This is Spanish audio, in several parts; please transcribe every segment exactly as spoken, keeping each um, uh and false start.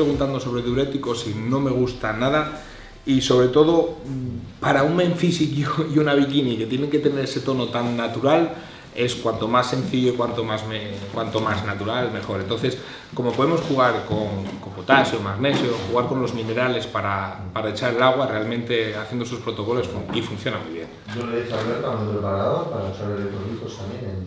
preguntando sobre diuréticos y no me gusta nada. Y sobre todo, para un men físico y una bikini que tienen que tener ese tono tan natural, es cuanto más sencillo y cuanto más, me, cuanto más natural, mejor. Entonces, como podemos jugar con, con potasio, magnesio, jugar con los minerales para, para echar el agua, realmente haciendo sus protocolos fun y funciona muy bien. Yo le he dicho a Alberto, cuando preparado, para usar electrolitos también, en,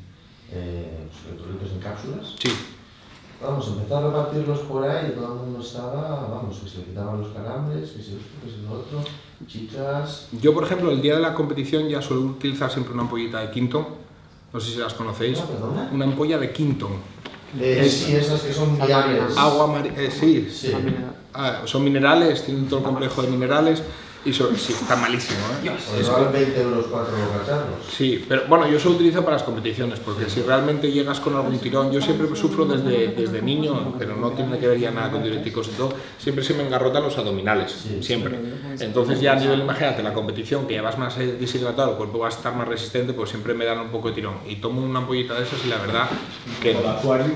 eh, electrolitos en cápsulas. Sí. Vamos, empezar a repartirlos por ahí y todo el mundo estaba, vamos, que se le quitaban los calambres, que si esto, que si lo otro, chicas... Yo, por ejemplo, el día de la competición ya suelo utilizar siempre una ampollita de Quinton. No sé si las conocéis. ¿Perdona? Una ampolla de Quinton. Eh, es, sí, esas que son viables. Agua marina, eh, sí. Sí. Ah, son minerales, tienen todo el complejo de minerales y son, sí, está malísimo, ¿eh? Pues valen veinte euros cuatro cacharros. Sí, pero bueno, yo solo utilizo para las competiciones, porque si realmente llegas con algún tirón, yo siempre sufro desde, desde niño, pero no tiene que ver ya nada con diuréticos y todo, siempre se me engarrotan los abdominales, sí, siempre. Entonces ya a nivel, imagínate, la competición, que ya vas más deshidratado, el cuerpo va a estar más resistente, pues siempre me dan un poco de tirón. Y tomo una ampollita de esas y la verdad que... ¿Con Aquarius?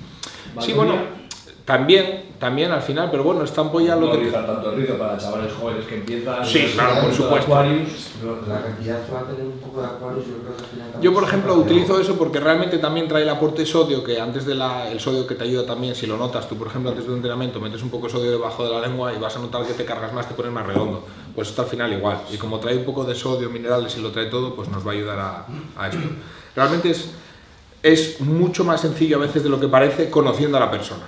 Sí, bueno... También, también al final, pero bueno, esta ampolla no lo que... No utilizar tanto el río para chavales jóvenes que empiezan... Sí, claro, por supuesto. Aquarius. La cantidad que va a tener un poco de Aquarius, yo creo que al final... Yo, por ejemplo, utilizo eso porque realmente también trae el aporte de sodio, que antes de la, el sodio que te ayuda también, si lo notas, tú por ejemplo antes de un entrenamiento metes un poco de sodio debajo de la lengua y vas a notar que te cargas más, te pones más redondo. Pues esto al final igual. Y como trae un poco de sodio, minerales y lo trae todo, pues nos va a ayudar a, a esto. Realmente es, es mucho más sencillo a veces de lo que parece conociendo a la persona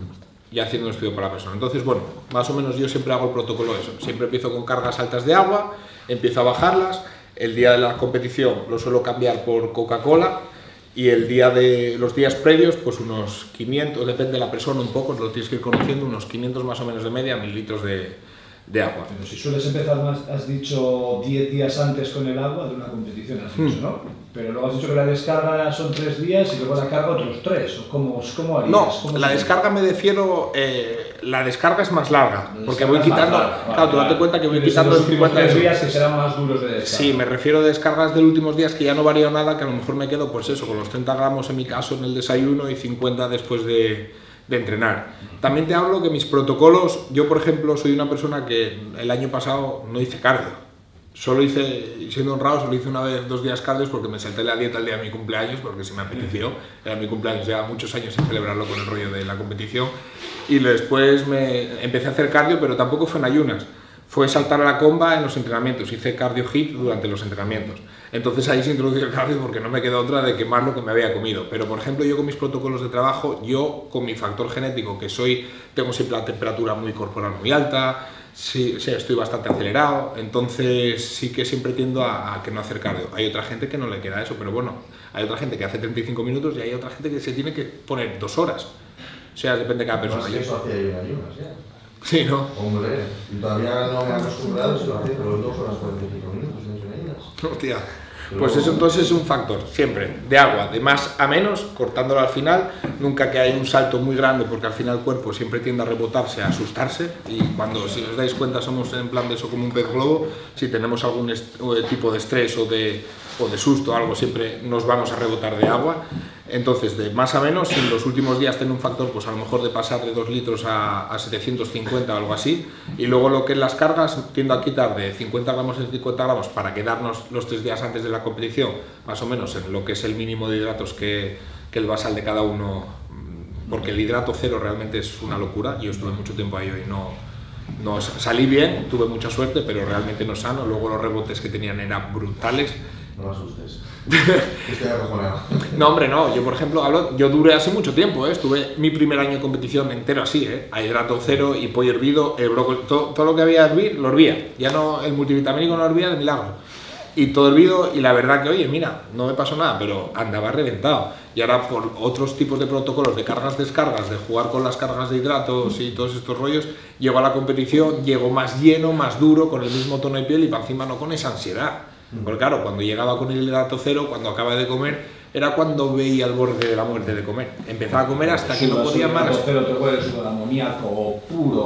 y haciendo un estudio para la persona. Entonces, bueno, más o menos yo siempre hago el protocolo de eso. Siempre empiezo con cargas altas de agua, empiezo a bajarlas. El día de la competición lo suelo cambiar por Coca-Cola y el día de los días previos, pues unos quinientos, depende de la persona un poco, lo tienes que ir conociendo, unos quinientos más o menos de media, mil litros de, de agua. Pero si sueles empezar, más, has dicho diez días antes con el agua de una competición, has dicho, ¿no? Pero luego has dicho que la descarga son tres días y luego la carga otros tres, ¿o cómo, cómo harías? No, ¿Cómo la se... descarga me refiero, eh, la descarga es más larga, porque voy quitando, larga, claro, vale, tú date cuenta que voy Pero quitando los el cincuenta últimos tres de días que serán más duros de descarga. Sí, me refiero a descargas de los últimos días que ya no varío nada, que a lo mejor me quedo, pues eso, con los treinta gramos en mi caso en el desayuno y cincuenta después de, de entrenar. También te hablo que mis protocolos, yo por ejemplo soy una persona que el año pasado no hice cardio. Solo hice, siendo honrado, solo hice una vez dos días cardios porque me salté la dieta el día de mi cumpleaños, porque se me apeteció, era mi cumpleaños, ya muchos años sin celebrarlo con el rollo de la competición, y después me empecé a hacer cardio, pero tampoco fue en ayunas, fue saltar a la comba en los entrenamientos, hice cardio hit durante los entrenamientos. Entonces ahí se introdujo el cardio porque no me quedó otra de quemar lo que me había comido. Pero por ejemplo yo con mis protocolos de trabajo, yo con mi factor genético, que soy, tengo siempre la temperatura muy corporal muy alta, sí, sí, estoy bastante acelerado, entonces sí que siempre tiendo a, a que no hacer cardio. Hay otra gente que no le queda eso, pero bueno, hay otra gente que hace treinta y cinco minutos y hay otra gente que se tiene que poner dos horas. O sea, depende de cada persona. No, sí, eso hacía yo en ayunas, ya. Sí, ¿no? Hombre, y todavía no me he acostumbrado, se lo hacía, pero dos horas cuarenta y cinco minutos en ayunas. Hostia. Pues eso entonces es un factor, siempre, de agua, de más a menos, cortándolo al final, nunca que haya un salto muy grande, porque al final el cuerpo siempre tiende a rebotarse, a asustarse, y cuando, si os dais cuenta, somos en plan de eso como un pez globo, si tenemos algún tipo de estrés o de, o de susto o algo, siempre nos vamos a rebotar de agua. Entonces, de más a menos, si en los últimos días tiene un factor, pues a lo mejor de pasar de dos litros a, a setecientos cincuenta o algo así, y luego lo que es las cargas, tiendo a quitar de cincuenta gramos en cincuenta gramos para quedarnos los tres días antes de la competición, más o menos en lo que es el mínimo de hidratos que, que el basal de cada uno, porque el hidrato cero realmente es una locura. Yo estuve mucho tiempo ahí y no, no salí bien, tuve mucha suerte, pero realmente no sano. Luego los rebotes que tenían eran brutales. No me asustes. Estoy acojonado. No, hombre, no. Yo, por ejemplo, hablo, yo duré hace mucho tiempo, ¿eh? Estuve mi primer año de competición entero así, ¿eh? A hidrato cero y pollo hervido, el brócoli, todo, todo lo que había hervir, lo hervía. Ya no, el multivitamínico no hervía de milagro. Y todo hervido, y la verdad que, oye, mira, no me pasó nada, pero andaba reventado. Y ahora por otros tipos de protocolos de cargas-descargas, de jugar con las cargas de hidratos y todos estos rollos, llego a la competición, llego más lleno, más duro, con el mismo tono de piel y para encima no con esa ansiedad. Porque claro, cuando llegaba con el hidrato cero, cuando acababa de comer, era cuando veía el borde de la muerte de comer. Empezaba a comer hasta que no podía más. Pero te puedes sudar amoníaco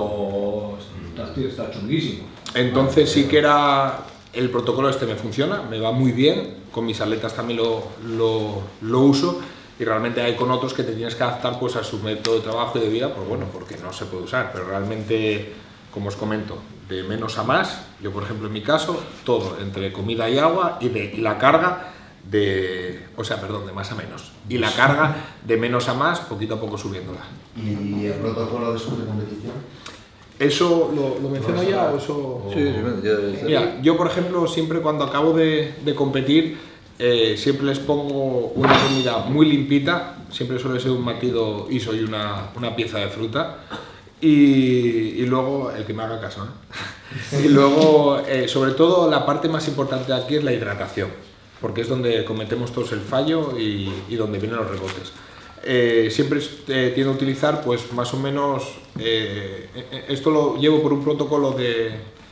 puro, está chunguísimo. Entonces sí que era, el protocolo este me funciona, me va muy bien, con mis atletas también lo, lo, lo uso, Y realmente hay con otros que te tienes que adaptar pues a su método de trabajo y de vida, pues bueno, porque no se puede usar, pero realmente, como os comento, de menos a más, yo por ejemplo en mi caso, todo entre comida y agua y, de, y la carga de, o sea, perdón, de más a menos, y la carga de menos a más, poquito a poco subiéndola. ¿Y el protocolo después de competición? ¿Eso lo, lo menciono ya o eso...? Sí, sí, ya, ya. Mira, yo por ejemplo siempre cuando acabo de, de competir eh, siempre les pongo una comida muy limpita, siempre suele ser un batido I S O y una, una pieza de fruta y, y luego, el que me haga caso, ¿eh? Y luego eh, sobre todo la parte más importante de aquí es la hidratación, porque es donde cometemos todos el fallo y, y donde vienen los rebotes. Eh, siempre eh, tiendo a utilizar pues más o menos, eh, esto lo llevo por un protocolo de,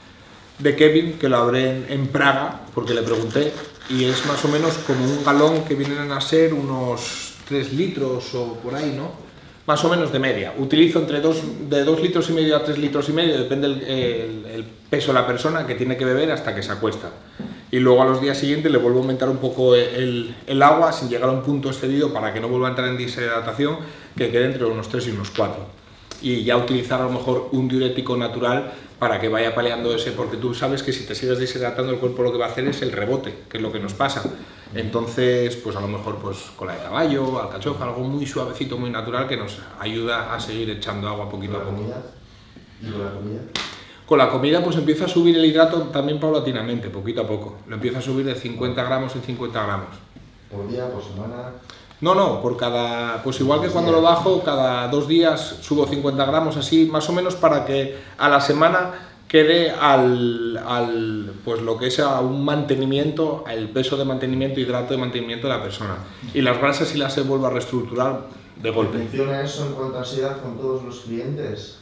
de Kevin que lo hablé en, en Praga porque le pregunté, y es más o menos como un galón que vienen a ser unos tres litros o por ahí, ¿no? Más o menos de media. Utilizo entre dos, de dos litros y medio a tres litros y medio, depende el, el, el peso de la persona que tiene que beber hasta que se acuesta. Y luego a los días siguientes le vuelvo a aumentar un poco el, el agua sin llegar a un punto excedido para que no vuelva a entrar en deshidratación, que quede entre unos tres y unos cuatro. Y ya utilizar a lo mejor un diurético natural para que vaya paliando ese, porque tú sabes que si te sigues deshidratando el cuerpo lo que va a hacer es el rebote, que es lo que nos pasa. Entonces, pues a lo mejor pues cola de caballo, alcachofa, algo muy suavecito, muy natural que nos ayuda a seguir echando agua poquito a poco. ¿Y con la comida? Con la comida pues empieza a subir el hidrato también paulatinamente, poquito a poco. Lo empieza a subir de cincuenta gramos en cincuenta gramos. ¿Por día, por semana? No, no, por cada, pues igual que cuando lo bajo, cada dos días subo cincuenta gramos, así más o menos para que a la semana quede al, al pues lo que es a un mantenimiento, el peso de mantenimiento, hidrato de mantenimiento de la persona. Y las grasas sí las se vuelvo a reestructurar de golpe. ¿Funciona eso en cuanto a ansiedad con todos los clientes?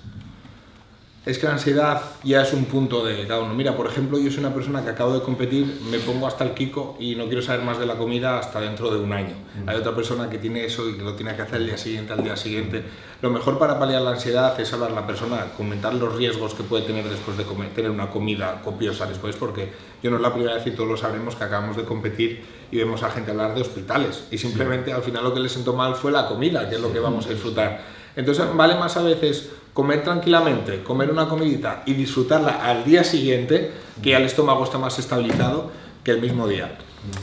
Es que la ansiedad ya es un punto de cada uno. Mira, por ejemplo, yo soy una persona que acabo de competir, me pongo hasta el kiko y no quiero saber más de la comida hasta dentro de un año. Mm. Hay otra persona que tiene eso y que lo tiene que hacer el día siguiente, al día siguiente. Lo mejor para paliar la ansiedad es hablar a la persona, comentar los riesgos que puede tener después de comer, tener una comida copiosa después, porque yo no es la primera vez y todos lo sabremos que acabamos de competir y vemos a gente hablar de hospitales y simplemente sí. Al final lo que les sentó mal fue la comida, que es lo que vamos a disfrutar. Entonces vale más a veces comer tranquilamente, comer una comidita y disfrutarla al día siguiente, que ya el estómago está más estabilizado, que el mismo día.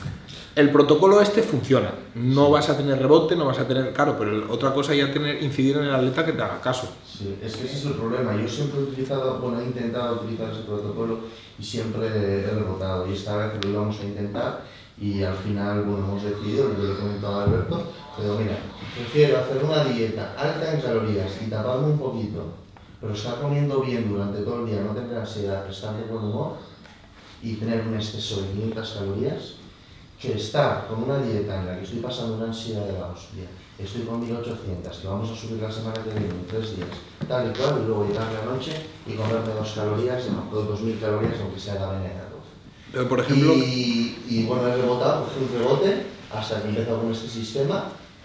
El protocolo este funciona, no vas a tener rebote, no vas a tener, claro, pero otra cosa ya tener, incidir en el atleta que te haga caso. Sí, es que ese es el problema. Yo siempre he utilizado, bueno, he intentado utilizar ese protocolo y siempre he rebotado, y esta vez lo íbamos a intentar y al final, bueno, hemos decidido, lo que le he comentado a Alberto, pero mira, prefiero hacer una dieta alta en calorías y taparme un poquito, pero estar comiendo bien durante todo el día, no tener ansiedad, estar de buen humor y tener un exceso de quinientas calorías, que estar con una dieta en la que estoy pasando una ansiedad de la hostia, estoy con mil ochocientas, que vamos a subir la semana que viene en tres días, tal y cual, y luego llegar a la noche y comerme dos calorías, no, dos mil calorías, aunque sea la venena. Pero por ejemplo... Y, y bueno, he rebotado, cogí un rebote, hasta que empezó con este sistema,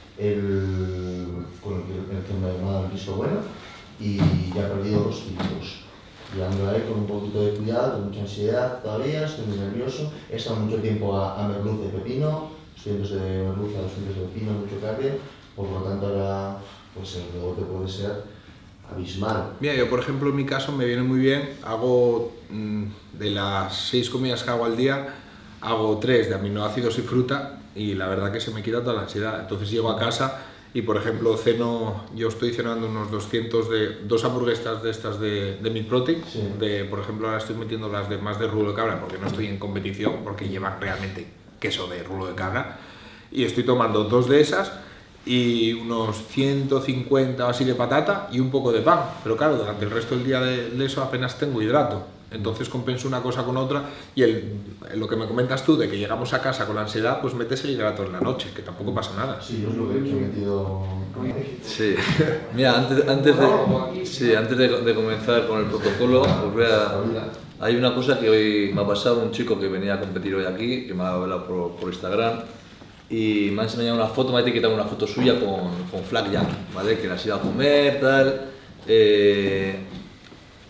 el, con el que, el que me ha dado el visto bueno, y ya he perdido dos kilos. Y ando ahí con un poquito de cuidado, con mucha ansiedad todavía, estoy muy nervioso. He estado mucho tiempo a, a merluz de pepino, doscientos de merluz a doscientos de pepino, mucho cardio, por lo tanto ahora pues el rebote puede ser abismal. Mira, yo por ejemplo en mi caso me viene muy bien, hago mmm, de las seis comidas que hago al día, hago tres de aminoácidos y fruta y la verdad que se me quita toda la ansiedad. Entonces llego a casa y por ejemplo ceno, yo estoy cenando unos doscientos de, dos hamburguesas de estas de, de Meat Protein, sí. de, por ejemplo ahora estoy metiendo las de más de rulo de cabra porque no estoy en competición, porque llevan realmente queso de rulo de cabra, y estoy tomando dos de esas y unos ciento cincuenta o así de patata y un poco de pan, pero claro, durante el resto del día de, de eso apenas tengo hidrato, entonces compenso una cosa con otra y el, lo que me comentas tú de que llegamos a casa con la ansiedad, pues metes el hidrato en la noche, que tampoco pasa nada. Sí, yo es lo que he hecho, he metido... Sí, mira, antes, antes, de, sí, antes de, de comenzar con el protocolo, os voy a... Hay una cosa que hoy me ha pasado, un chico que venía a competir hoy aquí, que me ha hablado por, por Instagram, y me ha enseñado una foto, me ha etiquetado una foto suya con, con Flag Jack, ¿vale? Que las iba a comer, tal. Eh,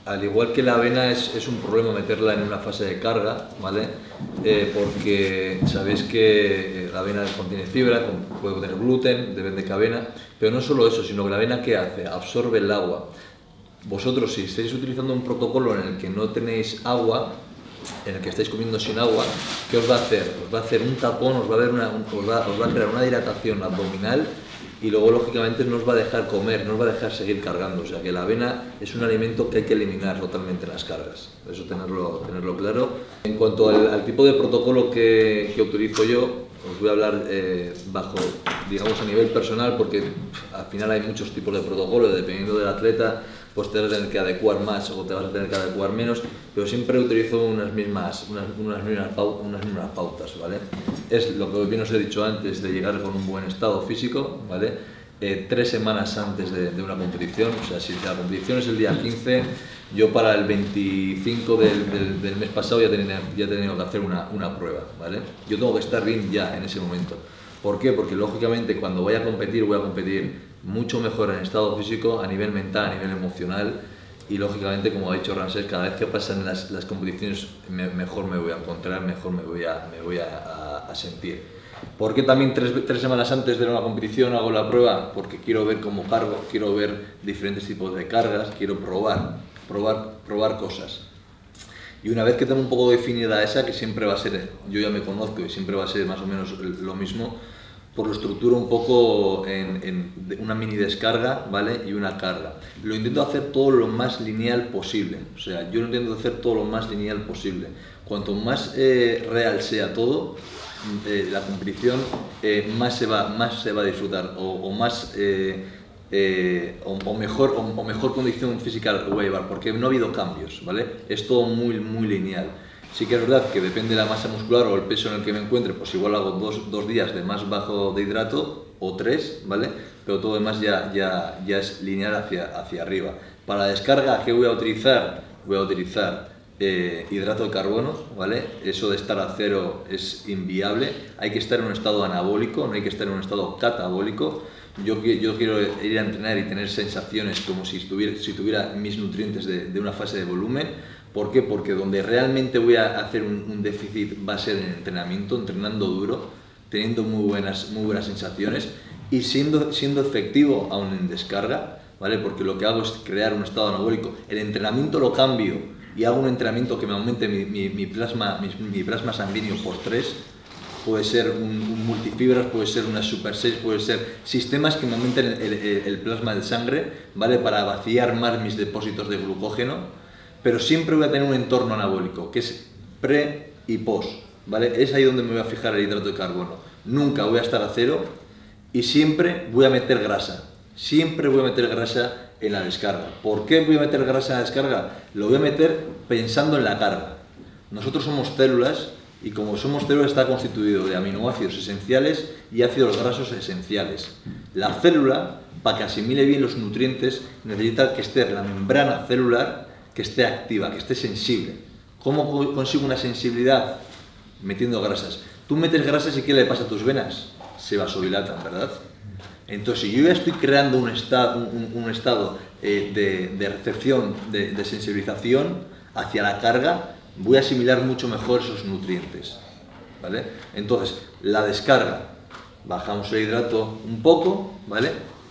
al igual que la avena es, es un problema meterla en una fase de carga, ¿vale? Eh, porque sabéis que la avena contiene fibra, puede tener gluten, depende de qué avena, pero no solo eso, sino que la avena ¿qué hace? Absorbe el agua. Vosotros, si estáis utilizando un protocolo en el que no tenéis agua, en el que estáis comiendo sin agua, ¿qué os va a hacer? Os va a hacer un tapón, os va a, ver una, os va, os va a crear una dilatación abdominal y luego lógicamente no os va a dejar comer, no os va a dejar seguir cargando. O sea que la avena es un alimento que hay que eliminar totalmente en las cargas, eso tenerlo, tenerlo claro. En cuanto al, al tipo de protocolo que, que utilizo yo, os voy a hablar eh, bajo, digamos, a nivel personal, porque pff, al final hay muchos tipos de protocolos, dependiendo del atleta, pues te vas a tener que adecuar más o te vas a tener que adecuar menos, pero siempre utilizo unas mismas, unas, unas, mismas, pautas, unas mismas pautas, ¿vale? Es lo que bien os he dicho antes, de llegar con un buen estado físico, ¿vale? Eh, tres semanas antes de, de una competición, o sea, si la competición es el día quince, yo para el veinticinco del, del, del mes pasado ya tenía, ya he tenido que hacer una, una prueba, ¿vale? Yo tengo que estar bien ya en ese momento. ¿Por qué? Porque lógicamente cuando vaya a competir, voy a competir mucho mejor en estado físico, a nivel mental, a nivel emocional, y lógicamente, como ha dicho Ramsés, cada vez que pasan las, las competiciones me, mejor me voy a encontrar, mejor me voy a, me voy a, a, a sentir. ¿Por qué también tres, tres semanas antes de una competición hago la prueba? Porque quiero ver cómo cargo, quiero ver diferentes tipos de cargas, quiero probar, probar, probar cosas. Y una vez que tengo un poco definida esa, que siempre va a ser, yo ya me conozco y siempre va a ser más o menos lo mismo, pues lo estructuro un poco en, en una mini descarga, ¿vale? Y una carga. Lo intento hacer todo lo más lineal posible, o sea, yo lo intento hacer todo lo más lineal posible. Cuanto más eh, real sea todo, eh, la competición, eh, más, se va, más se va a disfrutar, o, o más... Eh, Eh, o, o, mejor, o, o mejor condición física voy a llevar, porque no ha habido cambios, ¿vale? Es todo muy, muy lineal. Sí que es verdad que depende de la masa muscular o el peso en el que me encuentre, pues igual hago dos, dos días de más bajo de hidrato o tres, ¿vale? Pero todo lo demás ya, ya, ya es lineal hacia, hacia arriba. Para la descarga, ¿qué voy a utilizar? Voy a utilizar eh, hidrato de carbono, ¿vale? Eso de estar a cero es inviable. Hay que estar en un estado anabólico, no hay que estar en un estado catabólico. Yo, yo quiero ir a entrenar y tener sensaciones como si tuviera, si tuviera mis nutrientes de, de una fase de volumen. ¿Por qué? Porque donde realmente voy a hacer un, un déficit va a ser en el entrenamiento, entrenando duro, teniendo muy buenas, muy buenas sensaciones y siendo, siendo efectivo aún en descarga, ¿vale? Porque lo que hago es crear un estado anabólico. El entrenamiento lo cambio y hago un entrenamiento que me aumente mi, mi, mi, plasma, mi, mi plasma sanguíneo por tres. Puede ser un, un multifibras, puede ser una super seis, puede ser sistemas que me aumenten el, el, el plasma de sangre, ¿vale? Para vaciar más mis depósitos de glucógeno, pero siempre voy a tener un entorno anabólico, que es pre y post, ¿vale? Es ahí donde me voy a fijar el hidrato de carbono. Nunca voy a estar a cero y siempre voy a meter grasa, siempre voy a meter grasa en la descarga. ¿Por qué voy a meter grasa en la descarga? Lo voy a meter pensando en la carga. Nosotros somos células, y como somos células está constituido de aminoácidos esenciales y ácidos grasos esenciales. La célula, para que asimile bien los nutrientes, necesita que esté la membrana celular, que esté activa, que esté sensible. ¿Cómo consigo una sensibilidad? Metiendo grasas. Tú metes grasas y ¿qué le pasa a tus venas? Se vasodilatan, ¿verdad? Entonces, si yo ya estoy creando un estado, un, un estado eh, de, de recepción, de, de sensibilización hacia la carga, voy a asimilar mucho mejor esos nutrientes, ¿vale? Entonces, la descarga, bajamos el hidrato un poco, ¿vale?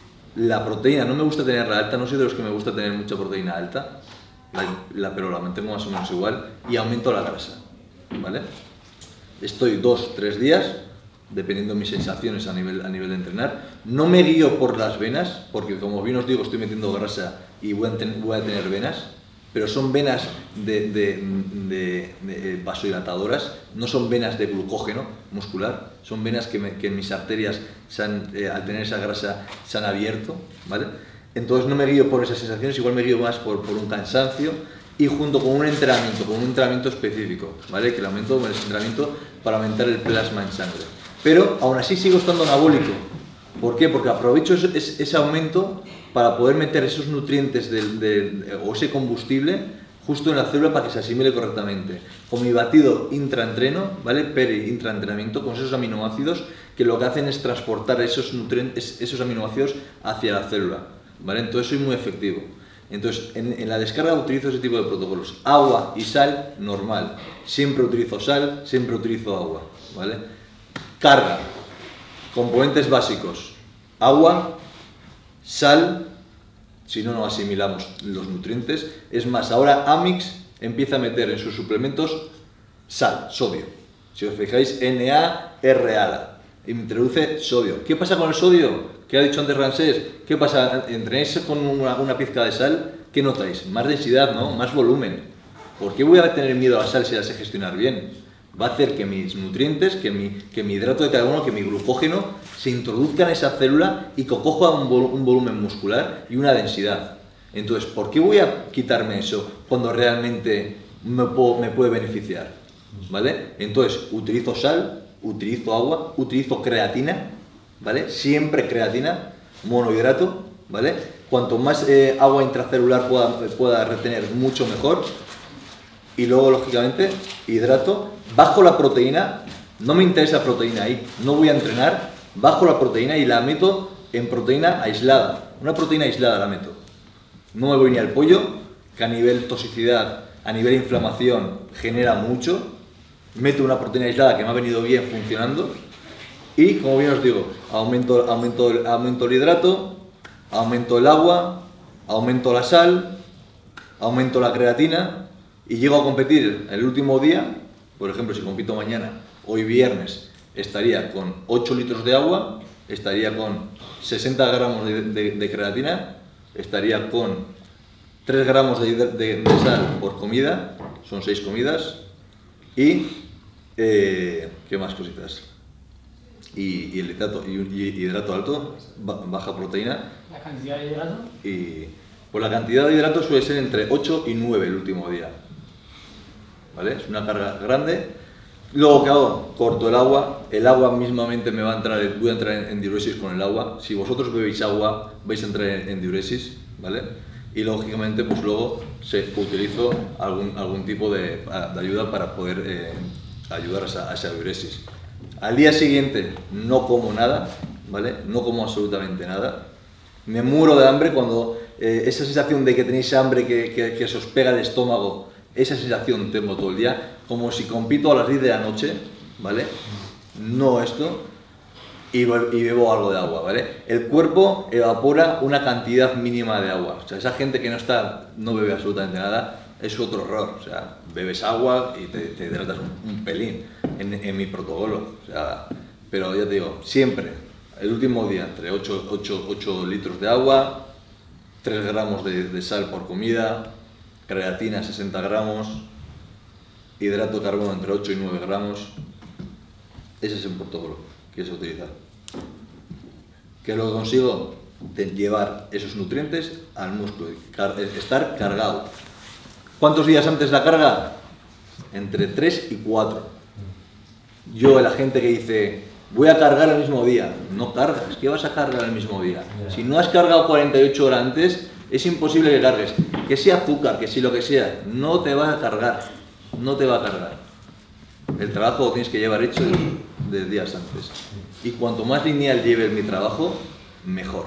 La proteína, no me gusta tenerla alta, no soy de los que me gusta tener mucha proteína alta, la, la, pero la mantengo más o menos igual, y aumento la grasa, ¿vale? Estoy dos, tres días, dependiendo de mis sensaciones a nivel, a nivel de entrenar. No me guío por las venas, porque como bien os digo, estoy metiendo grasa y voy a, ten, voy a tener venas, pero son venas de, de, de, de vasodilatadoras, no son venas de glucógeno muscular, son venas que, me, que en mis arterias, se han, eh, al tener esa grasa, se han abierto, ¿vale? Entonces no me guío por esas sensaciones, igual me guío más por, por un cansancio y junto con un entrenamiento, con un entrenamiento específico, ¿vale? Que lo aumento con el entrenamiento para aumentar el plasma en sangre. Pero aún así sigo estando anabólico. ¿Por qué? Porque aprovecho ese, ese aumento para poder meter esos nutrientes de, de, de, o ese combustible justo en la célula para que se asimile correctamente. Con mi batido intraentreno, ¿vale? Peri-intraentrenamiento, con esos aminoácidos que lo que hacen es transportar esos nutrientes, esos aminoácidos hacia la célula, ¿vale? Entonces soy muy efectivo. Entonces, en, en la descarga utilizo ese tipo de protocolos. Agua y sal, normal. Siempre utilizo sal, siempre utilizo agua, ¿vale? Carga. Componentes básicos. Agua, sal, si no, no asimilamos los nutrientes. Es más, ahora Amix empieza a meter en sus suplementos sal, sodio. Si os fijáis, N A R A, introduce sodio. ¿Qué pasa con el sodio? ¿Qué ha dicho antes Ramsés? ¿Qué pasa? ¿Entrenáis con una, una pizca de sal? ¿Qué notáis? Más densidad, ¿no? Más volumen. ¿Por qué voy a tener miedo a la sal si la sé gestionar bien? Va a hacer que mis nutrientes, que mi, que mi hidrato de carbono, que mi glucógeno se introduzcan en esa célula y que coja un, vol un volumen muscular y una densidad. Entonces, ¿por qué voy a quitarme eso cuando realmente me, puedo, me puede beneficiar? ¿Vale? Entonces, utilizo sal, utilizo agua, utilizo creatina, ¿vale? Siempre creatina, monohidrato, ¿vale? Cuanto más eh, agua intracelular pueda, pueda retener, mucho mejor. Y luego, lógicamente, hidrato. Bajo la proteína, no me interesa proteína ahí, no voy a entrenar, bajo la proteína y la meto en proteína aislada. Una proteína aislada la meto. No me voy ni al pollo, que a nivel toxicidad, a nivel inflamación, genera mucho. Meto una proteína aislada que me ha venido bien funcionando. Y, como bien os digo, aumento, aumento, aumento el hidrato, aumento el agua, aumento la sal, aumento la creatina y llego a competir el último día. Por ejemplo, si compito mañana, hoy viernes, estaría con ocho litros de agua, estaría con sesenta gramos de, de, de creatina, estaría con tres gramos de, de, de sal por comida, son seis comidas, y eh, ¿qué más cositas? Y, y el hidrato, y, y hidrato alto, baja proteína. ¿La cantidad de hidrato? Y pues la cantidad de hidrato suele ser entre ocho y nueve el último día. ¿Vale? Es una carga grande. Luego, ¿qué hago? Corto el agua. El agua mismamente me va a entrar, voy a entrar en, en diuresis con el agua. Si vosotros bebéis agua, vais a entrar en, en diuresis, ¿vale? Y lógicamente, pues luego se, utilizo algún, algún tipo de, de ayuda para poder eh, ayudar a esa, a esa diuresis. Al día siguiente no como nada, ¿vale? No como absolutamente nada. Me muero de hambre cuando eh, esa sensación de que tenéis hambre, que, que, que se os pega el estómago, esa sensación tengo todo el día, como si compito a las diez de la noche, ¿vale? No esto, y, y bebo algo de agua, ¿vale? El cuerpo evapora una cantidad mínima de agua. O sea, esa gente que no está, no bebe absolutamente nada, es otro error. O sea, bebes agua y te, te hidratas un, un pelín en, en mi protocolo. O sea, pero ya te digo, siempre, el último día, entre ocho litros de agua, tres gramos de, de sal por comida, creatina sesenta gramos, hidrato de carbono entre ocho y nueve gramos. Ese es el protocolo que se utiliza. ¿Qué lo consigo? De llevar esos nutrientes al músculo, car estar cargado. ¿Cuántos días antes de la carga? Entre tres y cuatro. Yo, la gente que dice, voy a cargar el mismo día, no cargas, ¿qué vas a cargar el mismo día? Si no has cargado cuarenta y ocho horas antes, es imposible que cargues. Que sea azúcar, que sea lo que sea, no te va a cargar, no te va a cargar. El trabajo lo tienes que llevar hecho de días antes. Y cuanto más lineal lleve mi trabajo, mejor.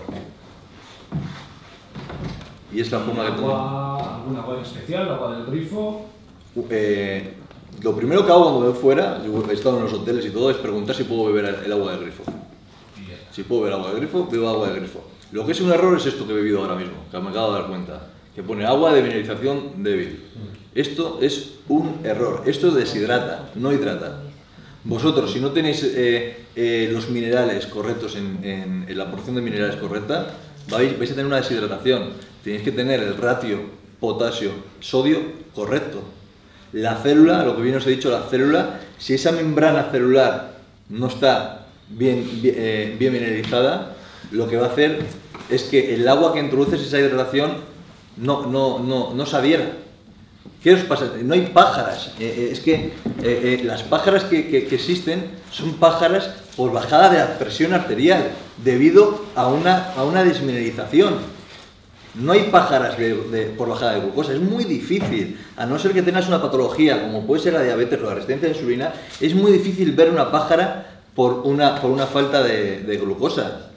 Y es la forma que tomo. ¿Alguna agua en especial? ¿Agua del grifo? Eh, lo primero que hago cuando me voy fuera, yo he estado en los hoteles y todo, es preguntar si puedo beber el agua del grifo. Si puedo beber agua del grifo, bebo agua del grifo. Lo que es un error es esto que he bebido ahora mismo, que me acabo de dar cuenta, que pone agua de mineralización débil. Esto es un error, esto deshidrata, no hidrata. Vosotros, si no tenéis eh, eh, los minerales correctos, en, en, en la porción de minerales correcta, vais, vais a tener una deshidratación. Tenéis que tener el ratio potasio-sodio correcto. La célula, lo que bien os he dicho, la célula, si esa membrana celular no está bien, bien, eh, bien mineralizada, lo que va a hacer es que el agua que introduces esa hidratación no, no, no, no se adhiera. ¿Qué os pasa? No hay pájaras. Eh, es que eh, eh, las pájaras que, que, que existen son pájaras por bajada de la presión arterial debido a una, a una desmineralización. No hay pájaras de, de, por bajada de glucosa. Es muy difícil, a no ser que tengas una patología como puede ser la diabetes o la resistencia a la insulina, es muy difícil ver una pájara por una, por una falta de, de glucosa.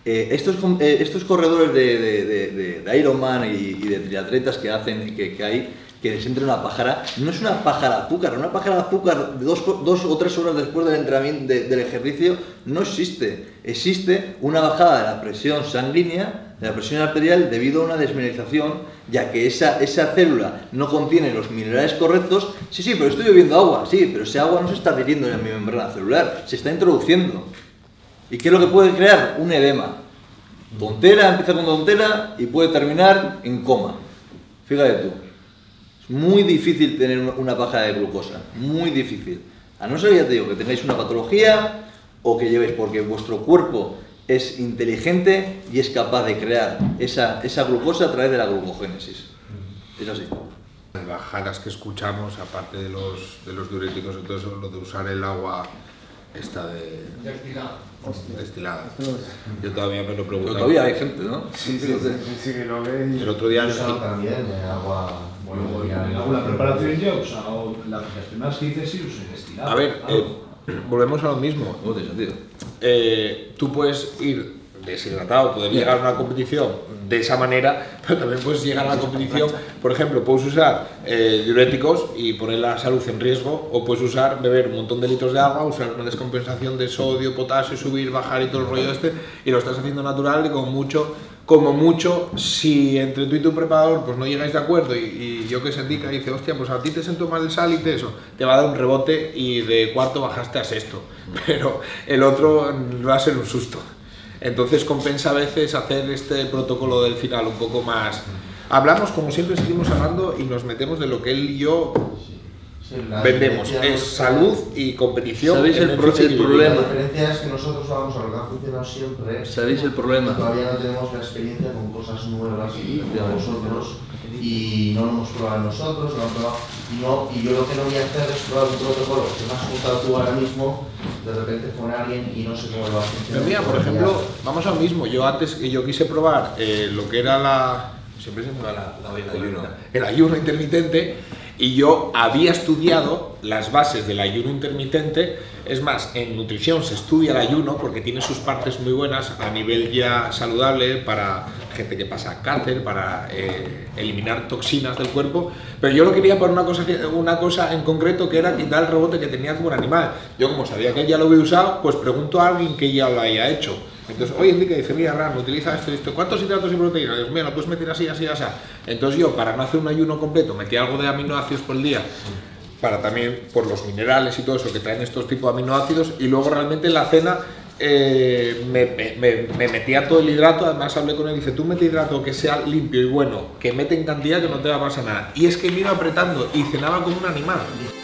Eh, estos, eh, estos corredores de, de, de, de, de Ironman y, y de triatletas que hacen, que, que hay, que les entre una pájara, no es una pájara de azúcar, una pájara de azúcar de dos, dos o tres horas después del entrenamiento, de, del ejercicio, no existe. Existe una bajada de la presión sanguínea, de la presión arterial, debido a una desmineralización, ya que esa, esa célula no contiene los minerales correctos. Sí, sí, pero estoy bebiendo agua, sí, pero ese agua no se está adhiriendo en mi membrana celular, se está introduciendo. ¿Y qué es lo que puede crear? Un edema. Tontera, empieza con tontera y puede terminar en coma. Fíjate tú. Es muy difícil tener una baja de glucosa, muy difícil. A no ser, ya te digo, que tengáis una patología o que llevéis, porque vuestro cuerpo es inteligente y es capaz de crear esa, esa glucosa a través de la glucogénesis. Es así. Las bajadas que escuchamos, aparte de los, de los diuréticos y todo eso, lo de usar el agua esta de... Destilada. destilada. Yo todavía me lo pregunto. Pero todavía hay gente, ¿no? Sí, sí, sí, sí, que lo lee. El otro día... Yo también eh, agua... Bueno, en alguna preparación ya, o sea, o las primeras que hice sí usé destilado. A ver, eh, volvemos a lo mismo. No tiene sentido. Eh, tú puedes ir deshidratado, poder llegar a una competición de esa manera, pero también puedes llegar a la competición, por ejemplo, puedes usar eh, diuréticos y poner la salud en riesgo, o puedes usar, beber un montón de litros de agua, usar una descompensación de sodio, potasio, subir, bajar y todo el rollo este, y lo estás haciendo natural y como mucho, como mucho, si entre tú y tu preparador pues no llegáis de acuerdo y, y yo que se indica y dice, hostia, pues a ti te sentó mal el sal y te eso, te va a dar un rebote y de cuarto bajaste a sexto, pero el otro va a ser un susto. Entonces compensa a veces hacer este protocolo del final un poco más... Hablamos, como siempre seguimos hablando y nos metemos de lo que él y yo Sí, la vendemos. diferencia Es nuestra- salud y competición. ¿Sabéis el en pro- el flexibilidad. problema? La diferencia es que nosotros vamos a lo que ha funcionado siempre. ¿Sabéis el problema? Todavía no tenemos la experiencia con cosas nuevas como vosotros y no lo hemos probado nosotros, no lo hemos probado, y, no, y yo lo que no voy a hacer es probar un protocolo que me has juntado tú ahora mismo, de repente con alguien y no sé cómo lo va a funcionar. Pero mira, por ejemplo, vamos al mismo. Yo antes que yo quise probar eh, lo que era la... Siempre se me va la, la olla de ayuno. el ayuno intermitente, y yo había estudiado las bases del ayuno intermitente. Es más, en nutrición se estudia el ayuno porque tiene sus partes muy buenas a nivel ya saludable para gente que pasa cáncer, para eh, eliminar toxinas del cuerpo, pero yo lo quería por una cosa, una cosa en concreto, que era quitar el rebote que tenía como un animal. Yo, como sabía que él ya lo había usado, pues pregunto a alguien que ya lo haya hecho. Entonces, oye, indica, dice, mira, Ran, utiliza esto y esto, ¿cuántos hidratos y proteínas? Dios mío, lo puedes meter así, así, así. Entonces yo, para no hacer un ayuno completo, metí algo de aminoácidos por el día, para también por los minerales y todo eso que traen estos tipos de aminoácidos, y luego realmente en la cena eh, me, me, me metía todo el hidrato. Además hablé con él y dice, tú mete hidrato que sea limpio y bueno, que mete en cantidad, que no te va a pasar nada. Y es que me iba apretando y cenaba como un animal.